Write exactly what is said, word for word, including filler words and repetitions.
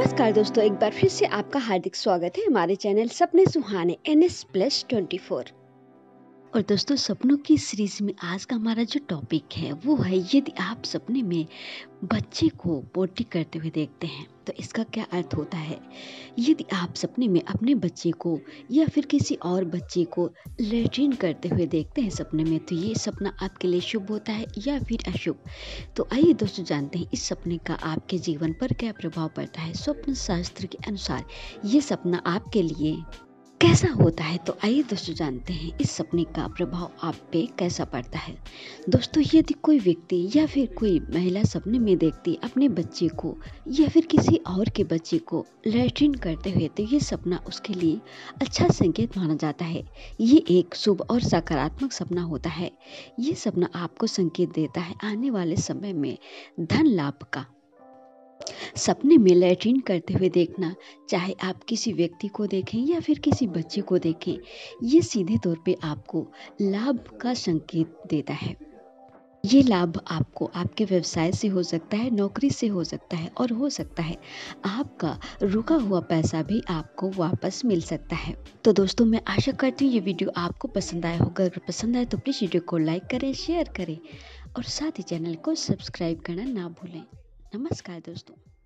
नमस्कार दोस्तों, एक बार फिर से आपका हार्दिक स्वागत है हमारे channel Sapne Suhane N S plus twenty four. और दोस्तों, सपनों की सीरीज में आज का हमारा जो टॉपिक है वो है, यदि आप सपने में बच्चे को पोटी करते हुए देखते हैं तो इसका क्या अर्थ होता है। यदि आप सपने में अपने बच्चे को या फिर किसी और बच्चे को लेट्रिन करते हुए देखते हैं सपने में, तो ये सपना आपके लिए शुभ होता है या फिर अशुभ। तो आइए दोस्तों, जानते हैं इस सपने का आपके जीवन पर क्या प्रभाव पड़ता है। स्वप्न शास्त्र के अनुसार ये सपना आपके लिए कैसा होता है। तो आइए दोस्तों, जानते हैं इस सपने का प्रभाव आप पे कैसा पड़ता है। दोस्तों, यदि कोई व्यक्ति या फिर कोई महिला सपने में देखती अपने बच्चे को या फिर किसी और के बच्चे को लैट्रिन करते हुए, तो ये सपना उसके लिए अच्छा संकेत माना जाता है। ये एक शुभ और सकारात्मक सपना होता है। ये सपना आपको संकेत देता है आने वाले समय में धन लाभ का। सपने में लैट्रिन करते हुए देखना, चाहे आप किसी व्यक्ति को देखें या फिर किसी बच्चे को देखें, ये सीधे तौर पे आपको लाभ का संकेत देता है। ये लाभ आपको आपके व्यवसाय से हो सकता है, नौकरी से हो सकता है, और हो सकता है आपका रुका हुआ पैसा भी आपको वापस मिल सकता है। तो दोस्तों, मैं आशा करती हूँ ये वीडियो आपको पसंद आया होगा। अगर पसंद आए तो प्लीज़ वीडियो को लाइक करें, शेयर करें और साथ ही चैनल को सब्सक्राइब करना ना भूलें। नमस्कार दोस्तों।